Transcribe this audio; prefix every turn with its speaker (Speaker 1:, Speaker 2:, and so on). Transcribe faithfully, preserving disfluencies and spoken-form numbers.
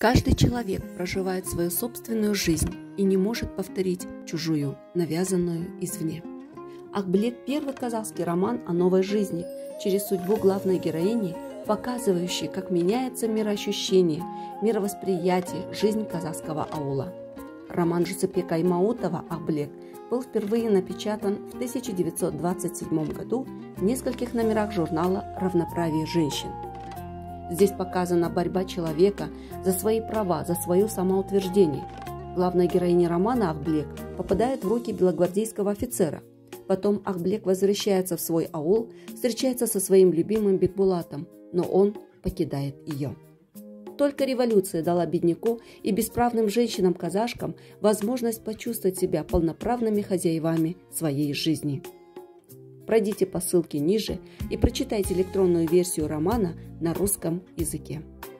Speaker 1: Каждый человек проживает свою собственную жизнь и не может повторить чужую, навязанную извне. Акблек – первый казахский роман о новой жизни через судьбу главной героини, показывающий, как меняется мироощущение, мировосприятие, жизнь казахского аула. Роман Жусупека Аймауытова «Акблек» был впервые напечатан в тысяча девятьсот двадцать седьмом году в нескольких номерах журнала «Равноправие женщин». Здесь показана борьба человека за свои права, за свое самоутверждение. Главная героиня романа Акблек попадает в руки белогвардейского офицера. Потом Акблек возвращается в свой аул, встречается со своим любимым Бекбулатом, но он покидает ее. Только революция дала бедняку и бесправным женщинам-казашкам возможность почувствовать себя полноправными хозяевами своей жизни. Пройдите по ссылке ниже и прочитайте электронную версию романа на русском языке.